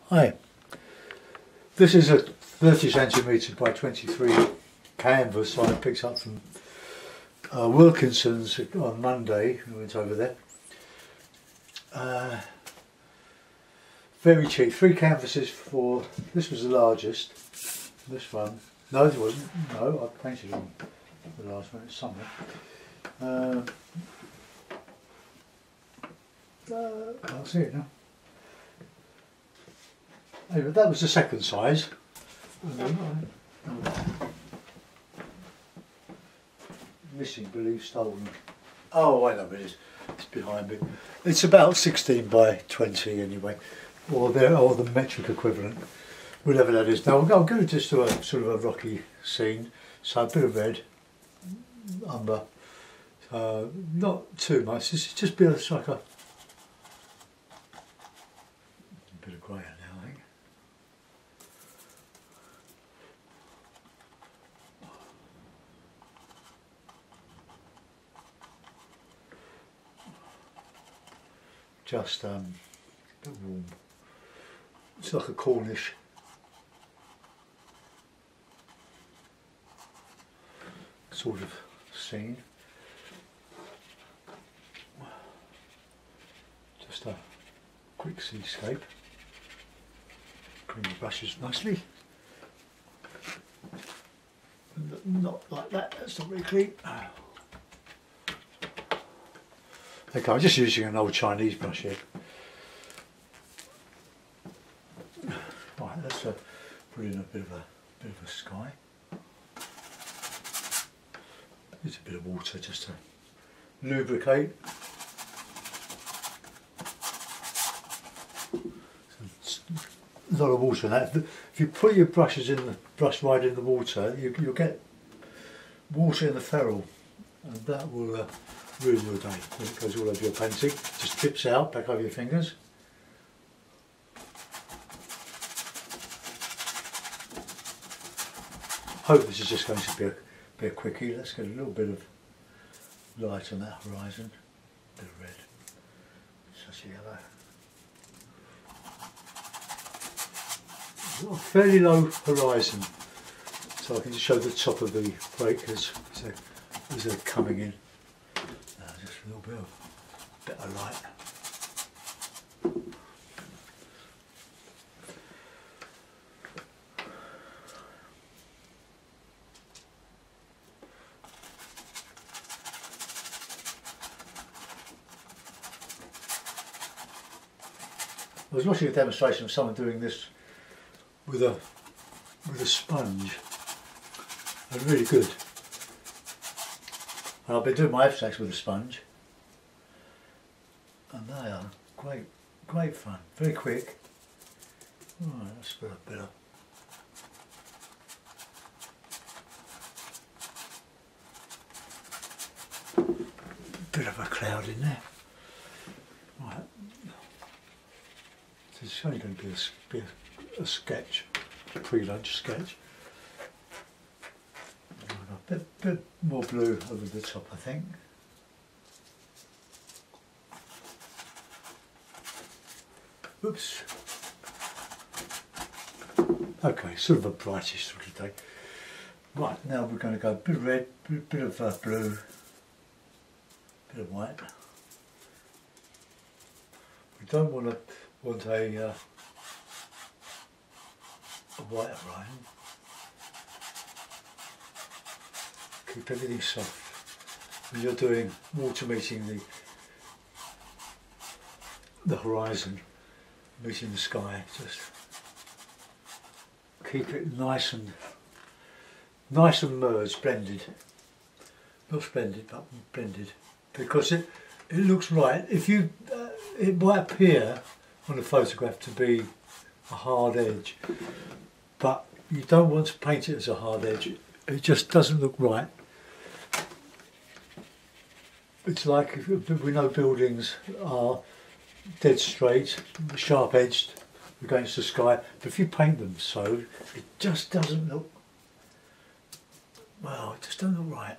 Hi, this is a 30 centimetre by 23 canvas I picked up from Wilkinson's on Monday. We went over there. Very cheap, 3 canvases for, this was the largest, this one, no it wasn't, no I painted on the last one, it's somewhere. Can't see it now. Anyway, that was the second size. Missing, believe, stolen. Oh, I know it is. It's behind me. It's about 16 by 20 anyway, or the metric equivalent, whatever that is. Now I'm going to just do a sort of a rocky scene, so a bit of red, umber, not too much. It's just be like a bit of grey now, I think. Just a bit warm. It's like a Cornish. Sort of scene. Just a quick seascape. Clean the brushes nicely. Not like that, that's not very clean. Okay, I'm just using an old Chinese brush here. Right, let's put in a bit of a sky. Use a bit of water just to lubricate. A lot of water in that. If you put your brushes in the brush right in the water, you'll get water in the ferrule, and that will ruin your day when it goes all over your painting. Just drips out back over your fingers. Hope this is just going to be a quickie. Let's get a little bit of light on that horizon. A bit of red, such a yellow. A fairly low horizon, so I can just show the top of the breakers as they're coming in. Just a little bit of light. I was watching a demonstration of someone doing this with a sponge, and really good. And I've been doing my abstracts with a sponge, and they are great fun, very quick. Right, let's put a bit of a cloud in there. Right. So it's only going to be a sketch, a pre-lunch sketch. A bit more blue over the top, I think. Oops. Okay, sort of a brightish sort of day. Right, now we're going to go a bit of red, bit of blue, bit of white. We don't want a white horizon. Keep everything soft. When you're doing water meeting the horizon, meeting the sky, just keep it nice and merged, blended. Not splendid, but blended, because it looks right. If you, it might appear on a photograph to be a hard edge, but you don't want to paint it as a hard edge. It just doesn't look right. It's like, we know buildings are dead straight, sharp edged against the sky, but if you paint them so, it just doesn't look, well, it just doesn't look right.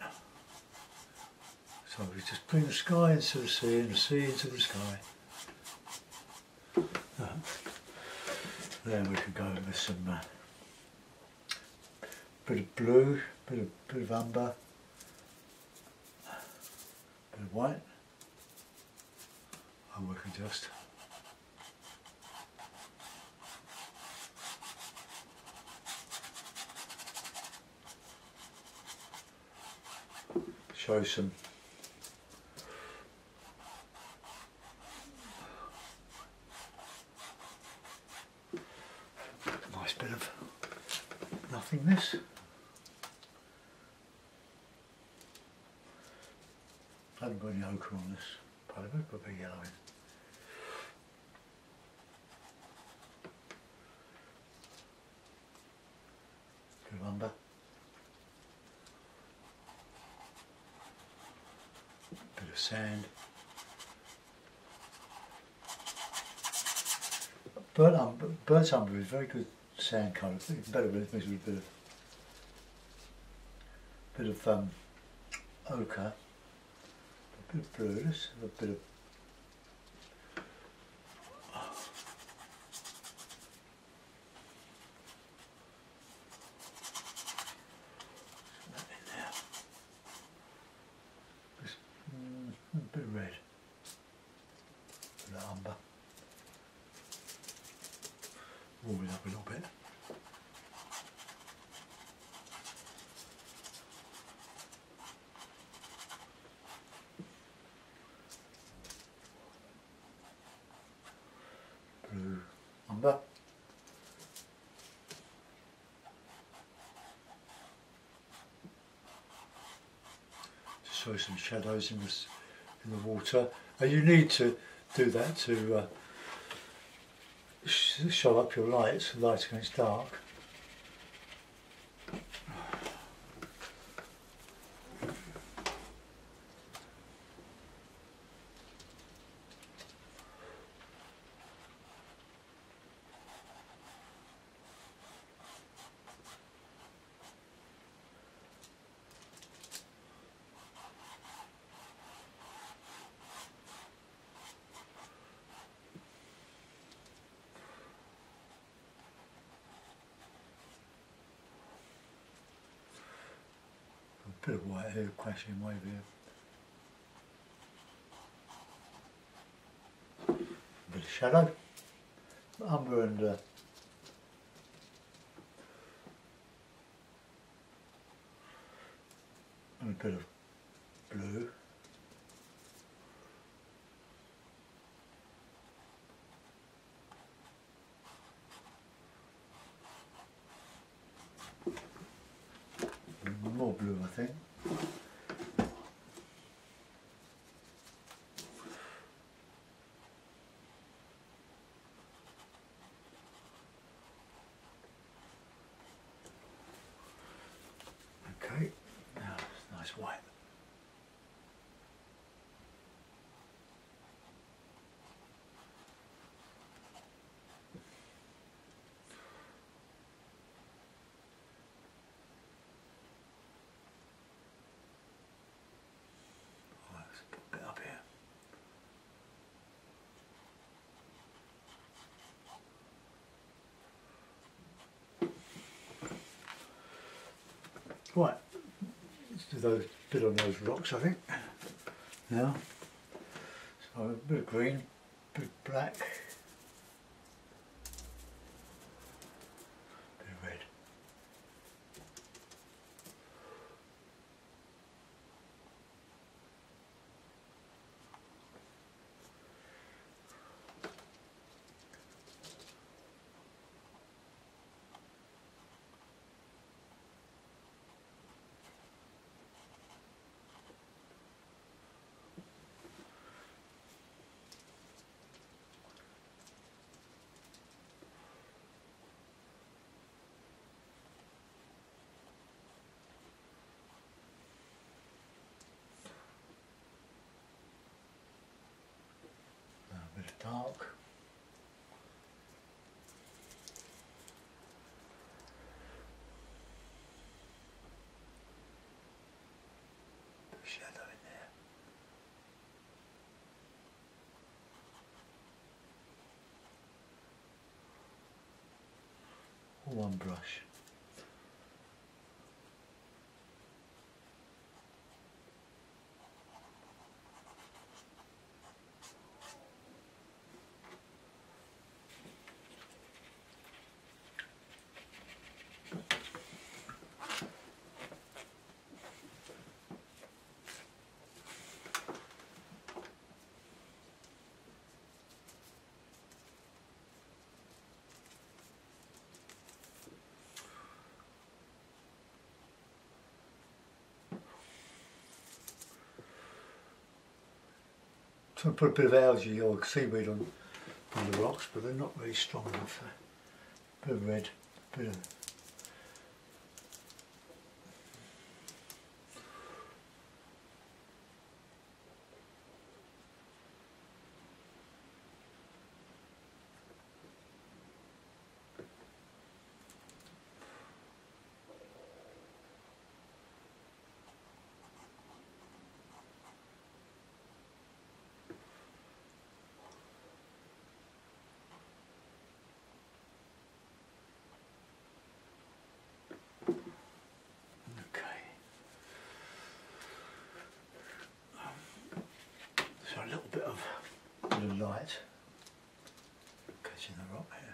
So we just bring the sky into the sea and the sea into the sky. Then we could go with some bit of blue, bit of umber, bit of white, and we can just show some nice bit of nothingness. I haven't got any ochre on this part of it, but a bit of yellow in. Bit of umber. Bit of sand. Burnt umber is very good sand colour. I think it's better when it's mixed with a bit of ochre, a bit of blue, a bit of that in there. Just, a bit of red, a bit of umber. Warm it up a little bit. Blue umber. Just show some shadows in the water. And you need to do that to show up your lights, light against dark. A bit of white here crashing away there. A bit of shadow, umber and a bit of blue. More blue, I think. Okay, now it's nice white. Right, let's do those bit on those rocks, I think. Now, so a bit of green, a bit of black, a bit of red. one brush. So I put a bit of algae or seaweed on the rocks, but they're not really strong enough. A bit of red, a bit of so a little bit of light catching the rock here.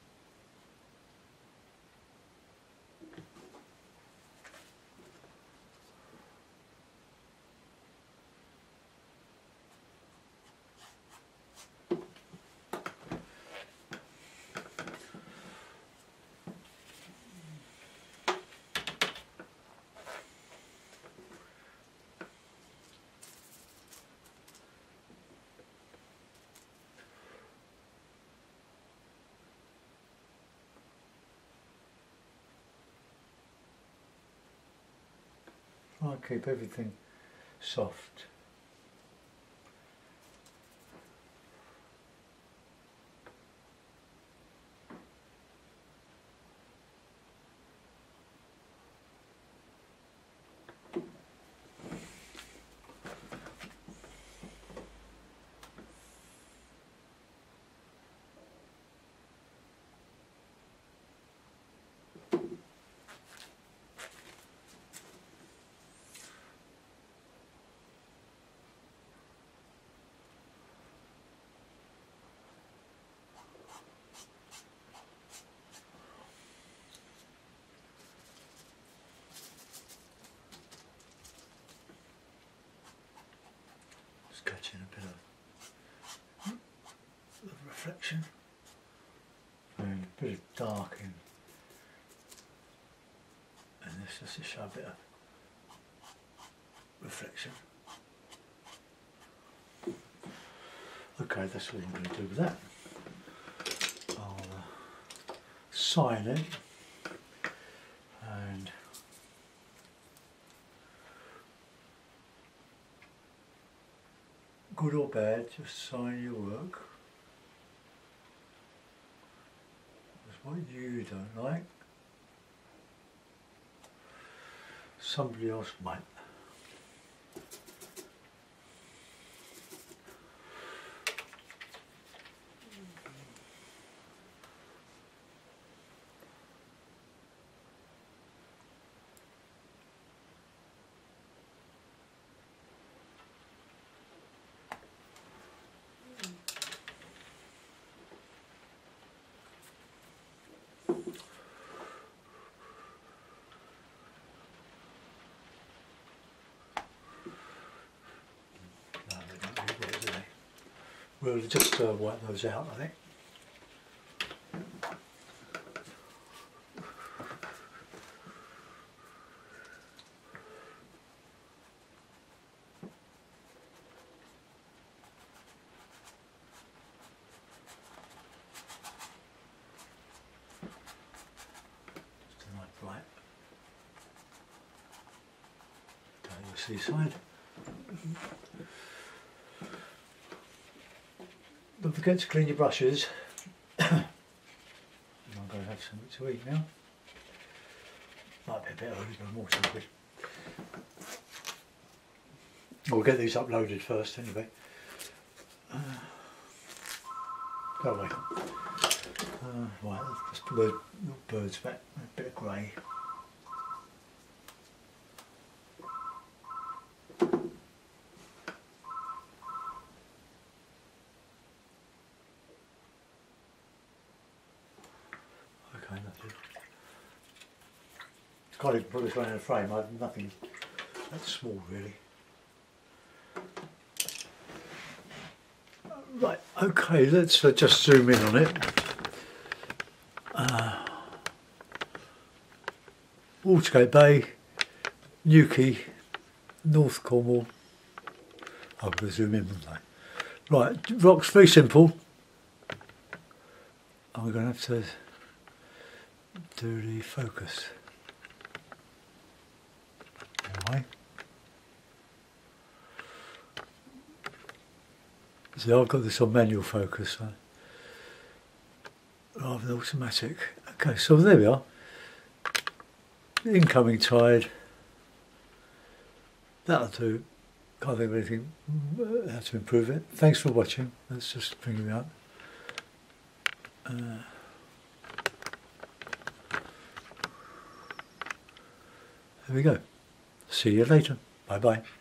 Try and keep everything soft. Catching a bit of reflection and a bit of dark in this just to show a bit of reflection. Okay, that's what I'm going to do with that. I'll sign it and good or bad, just sign your work. It's what you don't like, somebody else might. We'll just wipe those out, I think. Just a nice bright. Down your seaside. Don't forget to clean your brushes. I'm going to have something to eat now. Might be a bit early, but I'm also good. We'll get these uploaded first anyway. Go away. Right, let's put the birds back, a bit of grey. Okay, nothing. Can't even put this one in a frame, I have nothing that small really. Right, okay, let's just zoom in on it. Aldersgate Bay, Newquay, North Cornwall. I'm going to zoom in, wouldn't I? Right, rock's very simple. I'm going to have to do the focus. Anyway. See, I've got this on manual focus rather than automatic. Okay, so there we are. Incoming tide. That'll do. Can't think of anything how to improve it. Thanks for watching. Let's just bring it up. There we go. See you later. Bye bye.